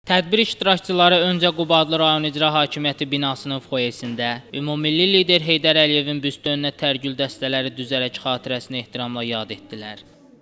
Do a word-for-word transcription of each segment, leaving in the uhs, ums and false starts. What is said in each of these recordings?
Tədbir iştirakçıları öncə Quba adlı rayon icra hakimiyyəti binasının foyesində Ümumilli lider Heydər Əliyevin büstü önünə tərgül dəstələri düzərək xatirəsini ehtiramla yad etdilər.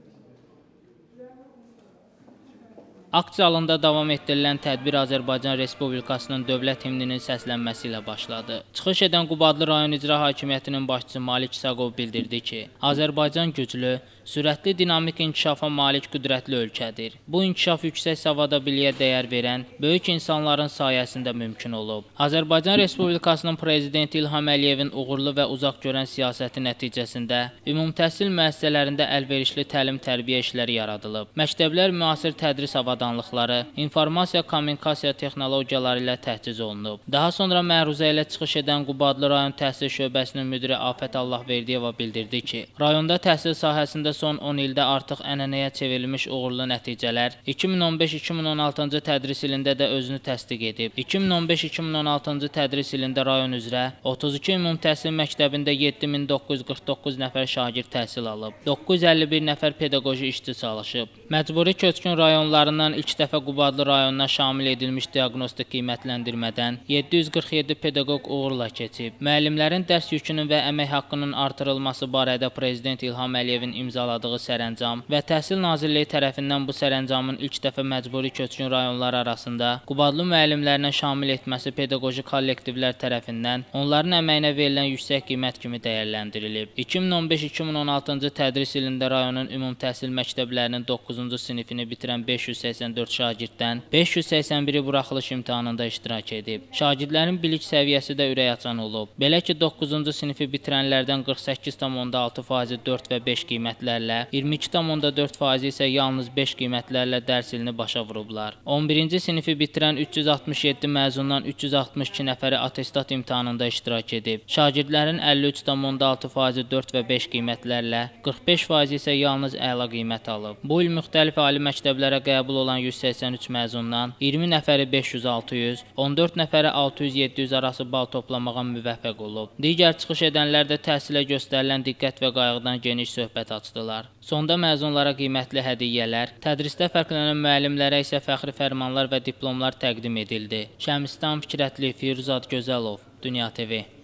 Akt zalında davam etdirilən tədbir Azərbaycan Respublikasının dövlət himninin səslənməsi ilə başladı. Çıxış edən Quba adlı rayon icra hakimiyyətinin başçısı Malik İsaqov bildirdi ki, Azərbaycan güclü, sürətli dinamik inkişafa malik qüdrətli ölkədir. Bu inkişaf yüksək savada biliyə dəyər verən, böyük insanların sayəsində mümkün olub. Azərbaycan Respublikasının prezidenti İlham Əliyevin uğurlu və uzaq görən siyasəti nəticəsində ümumtəhsil müəssisələrində əlverişli təlim-tərbiyə işləri yaradılıb. Məktəblər müasir tədris avadanlıqları, informasiya kommunikasiya texnologiyaları ilə təchiz olunub. Daha sonra məruzə ilə çıxış edən Quba adlı rayon təhsil şöbəsinin müdiri Afət Allahverdiyeva bildirdi ki, rayonda təhsil sahəsində son on ildə artıq ənənəyə çevrilmiş uğurlu nəticələr iki min on beş iki min on altıncı tədris ilində də özünü təsdiq edib. iki min on beş iki min on altıncı tədris ilində rayon üzrə otuz iki ümum təhsil məktəbində yeddi min doqquz yüz qırx doqquz nəfər şagird təhsil alıb. doqquz yüz əlli bir nəfər pedaqoji işçi çalışıb. Məcburi köçkün rayonlarından ilk dəfə Quba adlı rayonuna şamil edilmiş diaqnostik qiymətləndirmədən yeddi yüz qırx yeddi pedaqoq uğurla keçib. Müəllimlərin dərs yükünün və əmək haqqının artırılması barədə Prezident İlham Əliyevin imzaladığı sərəncam və Təhsil Nazirliyi tərəfindən bu sərəncamın ilk dəfə məcburi köçkün rayonlar arasında Quba adlı müəllimlərinə şamil etməsi pedaqoji kollektivlər tərəfindən onların əməyinə verilən yüksək qiymət kimi dəyərləndirilib. iki min on beş iki min on altıncı tədris ilində rayonun ümum təhsil məktəblərinin doqquzuncu sinifini bitirən beş yüz səksən dörd şagirddən beş yüz səksən biri buraxılış imtahanında iştirak edib. Şagirdlərin bilik səviyyəsi də ürəkaçan olub. Belə ki, doqquzuncu sinifi bitirənlərdən qırx səkkiz tam onda altı faizi dörd və beş qiymətlərlə, iyirmi iki tam onda dörd faizi isə yalnız beş qiymətlərlə dərs ilini başa vurublar. on birinci sinifi bitirən üç yüz altmış yeddi məzundan üç yüz altmış iki nəfəri attestat imtahanında iştirak edib. Şagirdlərin əlli üç tam onda altı faizi dörd və beş qiymətlərlə, qırx beş faizi isə yalnız əla qiymət alıb. Bu il müxtəlif ali məktəblərə qəbul olan yüz səksən üç məzundan iyirmi nəfəri beş yüz altı yüz, on dörd nəfəri altı yüz yeddi yüz arası bal toplamağa müvəffəq olub. Digər çıxış edənlər də təhsilə göstərilən diqqət və qayğıdan geniş söhbət açdılar. Sonda məzunlara qiymətli hədiyyələr, tədrisdə fərqlənən müəllimlərə isə fəxri fərmanlar və diplomlar təqdim edildi. Şəmistan Fikrətli, Firuzad Gözəlov, Dünya T V.